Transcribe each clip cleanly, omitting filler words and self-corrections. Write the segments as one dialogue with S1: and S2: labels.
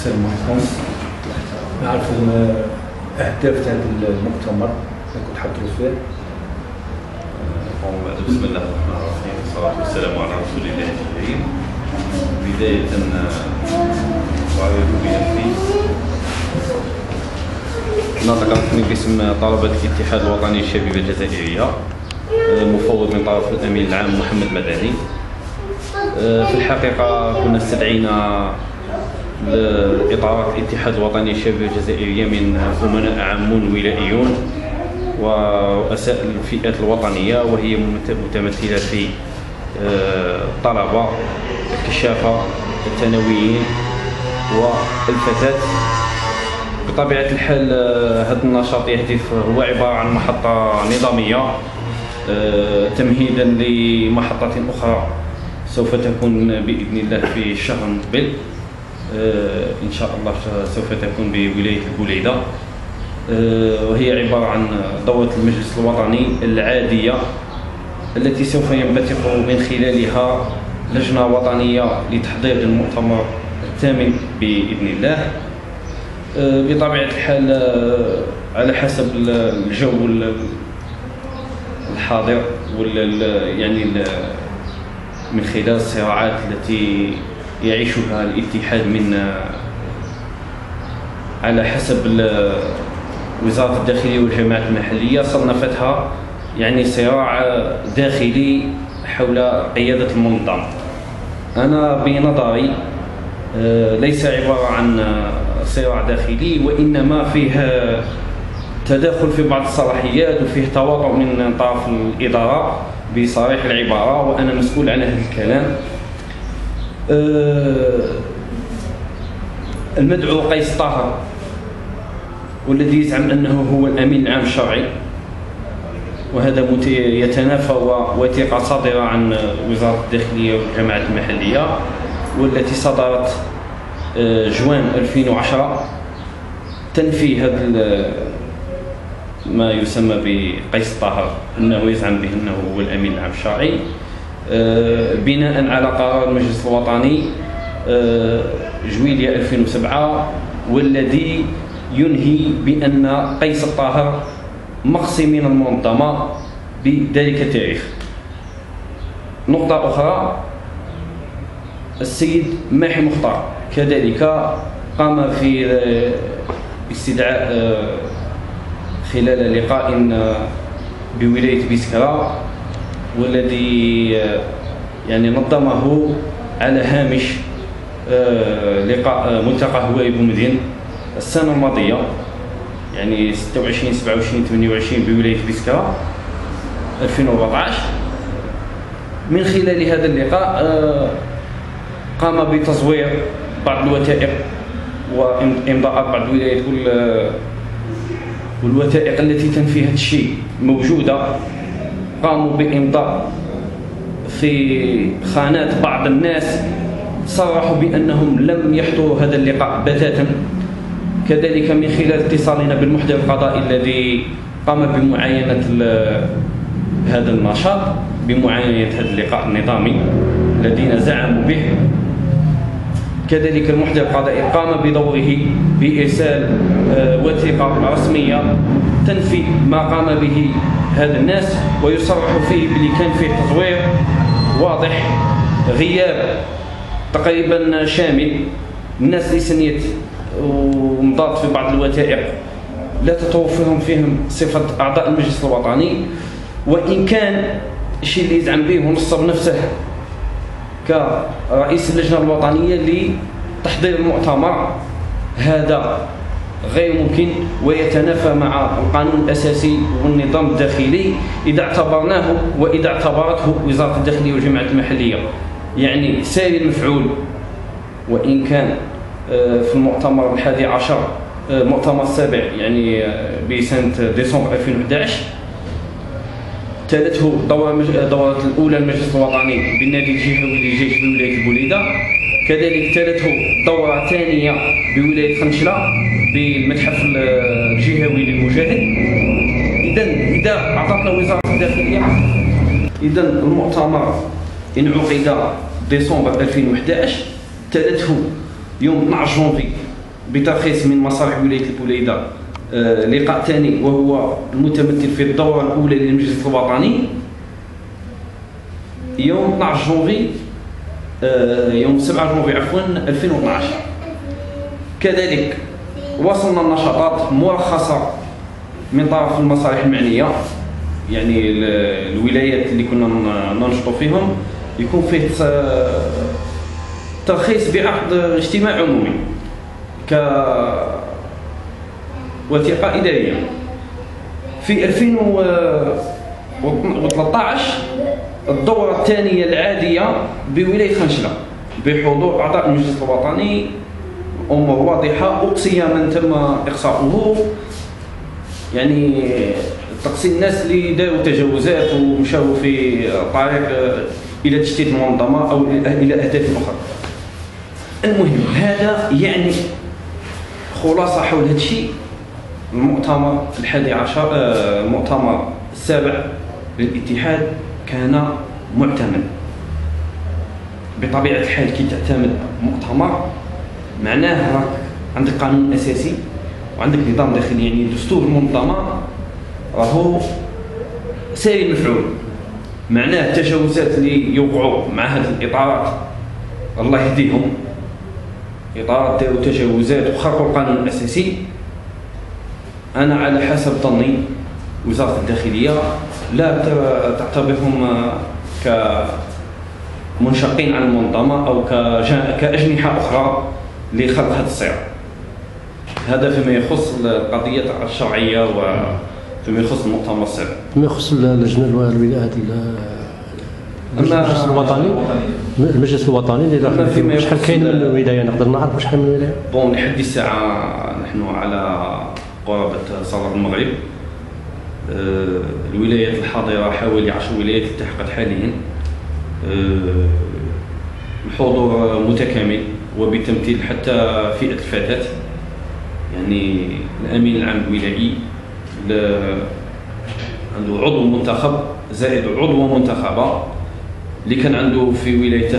S1: السلام عليكم. نعرفوا أهداف هذا المؤتمر اللي كنت حضروا فيه.
S2: بسم الله الرحمن الرحيم، والصلاة والسلام على رسول الله الكريم. بداية أعرف بنفسي. ناطق رسمي باسم طلبة الاتحاد الوطني للشبيبة الجزائرية، مفوض من طرف الأمين العام محمد مدني. في الحقيقة كنا استدعينا لإطارات الاتحاد الوطني للشبيبة الجزائرية من أمناء عامون ولائيون ورؤساء الفئات الوطنية، وهي متمثلة في الطلبة، الكشافة، الثانويين والفتاة. بطبيعة الحال هذا النشاط يهدف هو عبارة عن محطة نظامية تمهيدا لمحطة أخرى سوف تكون بإذن الله في الشهر المقبل إن شاء الله، سوف تكون بولاية البوليدة، وهي عبارة عن دورة المجلس الوطني العادية التي سوف ينبثق من خلالها لجنة وطنية لتحضير المؤتمر الثامن بإذن الله. بطبيعة الحال على حسب الجو الحاضر يعني من خلال الصراعات التي يعيشها الاتحاد من على حسب وزارة الداخلية والجماعات المحلية، صنفتها يعني صراع داخلي حول قيادة المنظمة. أنا بنظري ليس عبارة عن صراع داخلي، وإنما فيه تداخل في بعض الصلاحيات وفيه تواطؤ من طرف الإدارة بصريح العبارة، وأنا مسؤول عن هذا الكلام. المدعو قيس طاهر، والذي يزعم أنه هو الأمين العام الشرعي، وهذا يتنافى وثيقة صادرة عن وزارة الداخلية والجماعات المحلية، والتي صدرت جوان 2010 تنفي هذا ما يسمى بقيس طاهر أنه يزعم به أنه هو الأمين العام الشرعي، بناء على قرار المجلس الوطني جويلية 2007، والذي ينهي بأن قيس الطاهر مقصي من المنظمة بذلك التاريخ. نقطة أخرى، السيد ماحي مختار كذلك قام في استدعاء خلال لقاء بولاية بيسكرا، والذي يعني نظمه على هامش لقاء ملتقى هوائي بومدين السنة الماضية، يعني 26 27 28 بولاية بيسكرا 2014. من خلال هذا اللقاء قام بتزوير بعض الوثائق وإمضاء بعض الولايات والوثائق التي تنفي هذا الشيء موجودة. قاموا بإمضاء في خانات بعض الناس، صرحوا بأنهم لم يحضروا هذا اللقاء بتاتا. كذلك من خلال اتصالنا بالمحضر القضائي الذي قام بمعاينة هذا النشاط، بمعاينة هذا اللقاء النظامي الذين زعموا به، كذلك المحضر القضائي قام بدوره بإرسال وثيقة رسمية تنفي ما قام به هذا الناس، ويصرح فيه بلي كان فيه تزوير واضح، غياب تقريبا شامل. الناس اللي سنيت ومضات في بعض الوثائق لا تتوفرهم فيهم صفة أعضاء المجلس الوطني، وإن كان الشيء اللي يزعم به ونصب نفسه كرئيس اللجنة الوطنية لتحضير المؤتمر، هذا غير ممكن ويتنافى مع القانون الأساسي والنظام الداخلي إذا اعتبرناه وإذا اعتبرته وزارة الداخلية والجماعات المحلية يعني ساري المفعول. وإن كان في المؤتمر 11 المؤتمر السابع يعني بسنة ديسمبر 2011 تالته دورة الأولى المجلس الوطني بالنادي الجهوي للجيش بولاية البوليدة، كذلك تالته دورة ثانية بولاية خنشلة بالمتحف الجهوي للمجاهد. إذا أعطتنا وزارة الداخلية، إذا المؤتمر إن عقد ديسمبر 2011 تالته يوم 12 جونفي بترخيص من مصالح ولاية البوليدة لقاء ثاني وهو المتمثل في الدورة الأولى للمجلس الوطني يوم 12 جونفي يوم 7 جونفي عفوا 2012. كذلك وصلنا النشاطات مرخصة من طرف المصالح المعنية، يعني الولايات اللي كنا ننشطوا فيهم يكون فيه ترخيص بعقد اجتماع عمومي كوثيقة إدارية. في 2013 الدورة الثانية العادية بولاية خنشلة بحضور أعضاء المجلس الوطني، أمور واضحة أقصي من تم إقصاؤه، يعني تقصي الناس اللي داروا تجاوزات ومشاو في طريق إلى تشتيت المنظمة أو إلى أهداف أخرى. المهم هذا يعني خلاصة حول هذا الشيء. المؤتمر 11 المؤتمر السابع للاتحاد كان معتمد. بطبيعة الحال كي تعتمد مؤتمر معناه راك عندك قانون أساسي وعندك نظام داخلي، يعني دستور المنظمة راهو ساري مفعول. معناه التجاوزات اللي يوقعوا مع هذه الإطارات الله يهديهم، إطارات داروا تجاوزات وخرقوا القانون الأساسي. أنا على حسب ظني وزارة الداخلية لا تعتبرهم كمنشقين عن المنظمة أو كأجنحة أخرى لخلق هذا الصراع. هذا فيما يخص القضية الشرعية وفيما يخص المؤتمر السابع.
S3: فيما يخص اللجنة الولايات المجلس الوطني، المجلس الوطني اللي داخل شحال كاين من ولاية؟ نقدر نعرف شحال من ولاية؟
S2: بون لحد الساعة نحن على قرابة صلاة المغرب. الولايات الحاضرة حوالي 10 ولايات التحقت حاليا. الحضور متكامل وبتمثيل حتى فئة الفتاة، يعني الأمين العام الولائي عنده عضو منتخب زائد عضوة منتخبة، اللي كان عنده في ولايته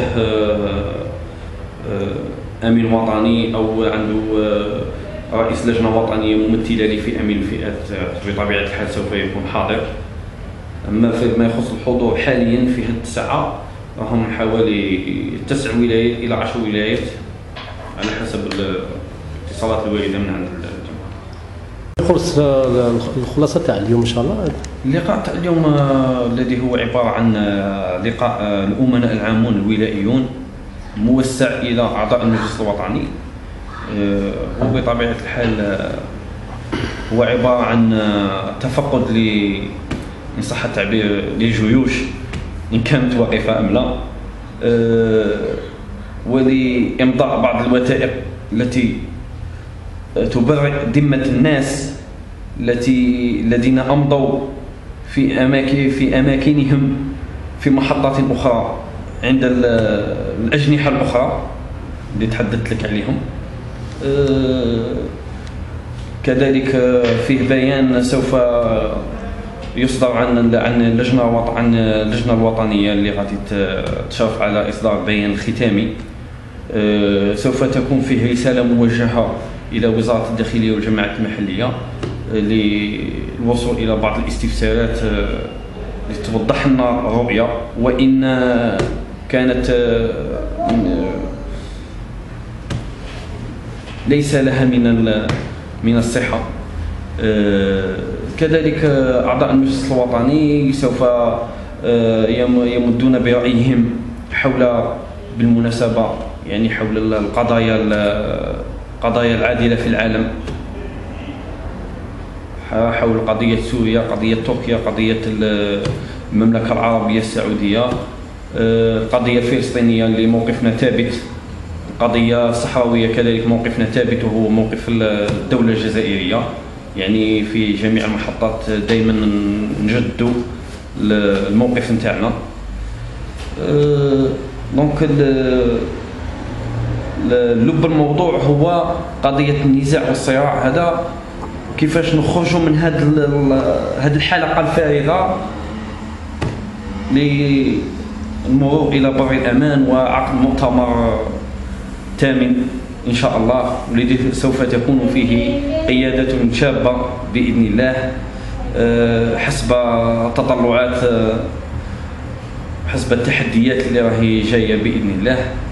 S2: أمين وطني أو عنده رئيس لجنة وطنية ممثلة لفئة من الفئات بطبيعة الحال سوف يكون حاضر. أما فيما يخص الحضور حاليا في هذه الساعة راهم حوالي 9 ولايات إلى 10 ولايات على حسب الاتصالات الواردة من عند الجمهور.
S3: خلص الخلاصة تاع اليوم إن شاء الله.
S2: اللقاء تاع اليوم الذي هو عبارة عن لقاء الأمناء العامون الولائيون موسع إلى أعضاء المجلس الوطني، وبطبيعة الحال هو عبارة عن تفقد إن صح التعبير لجيوش إن كانت واقفة أم لا، ولإمضاء بعض الوثائق التي تبرئ ذمة الناس الذين أمضوا في أماكنهم في محطات أخرى عند الأجنحة الأخرى اللي تحدثت لك عليهم. كذلك فيه بيان سوف يصدر عن اللجنة الوطنية اللي غادي تشرف على إصدار بيان ختامي. سوف تكون فيه رسالة موجهة إلى وزارة الداخلية والجماعات المحلية للوصول إلى بعض الاستفسارات لتوضح لنا الرؤية، وإن كانت ليس لها من الصحة. كذلك أعضاء المجلس الوطني سوف يمدون برأيهم حول بالمناسبة يعني حول القضايا العادلة في العالم، حول قضية سوريا، قضية تركيا، قضية المملكة العربية السعودية، القضية الفلسطينية اللي موقفنا ثابت، القضية الصحراوية كذلك موقفنا ثابت وهو موقف الدولة الجزائرية. يعني في جميع المحطات دائما نجدوا الموقف نتاعنا. دونك لب الموضوع هو قضية النزاع والصراع هذا، كيفاش نخرجوا من هذه الحلقة الفارغة للمرور إلى بر الأمان وعقد مؤتمر ثامن إن شاء الله، والذي سوف تكون فيه قيادة شابة بإذن الله حسب تطلعات، حسب التحديات اللي راهي جاية بإذن الله.